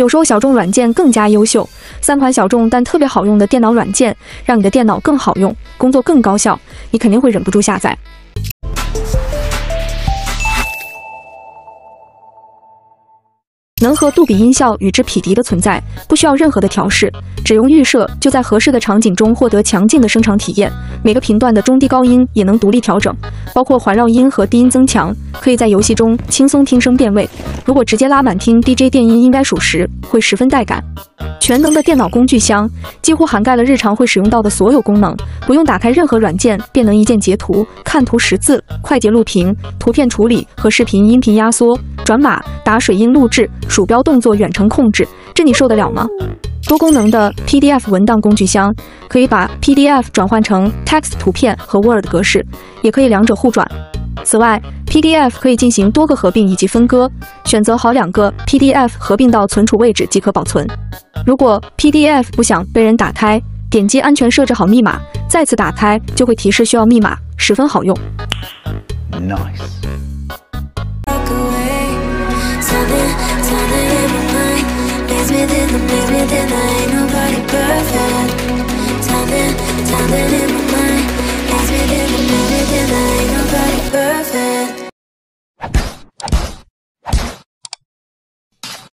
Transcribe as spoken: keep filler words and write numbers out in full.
有时候小众软件更加优秀，三款小众但特别好用的电脑软件，让你的电脑更好用，工作更高效，你肯定会忍不住下载。能和杜比音效与之匹敌的存在，不需要任何的调试，只用预设就在合适的场景中获得强劲的声场体验。每个频段的中低高音也能独立调整，包括环绕音和低音增强，可以在游戏中轻松听声辨位。如果直接拉满听 D J 电音应该属实，会十分带感。全能的电脑工具箱几乎涵盖了日常会使用到的所有功能，不用打开任何软件便能一键截图、看图识字、快捷录屏、图片处理和视频音频压缩、转码、打水印录制、鼠标动作远程控制，这你受得了吗？多功能的 P D F 文档工具箱可以把 P D F 转换成 text 图片和 Word 格式，也可以两者互转。此外 ，P D F 可以进行多个合并以及分割，选择好两个 P D F 合并到存储位置即可保存。如果 P D F 不想被人打开，点击安全设置好密码，再次打开就会提示需要密码，十分好用。Nice。Perfect.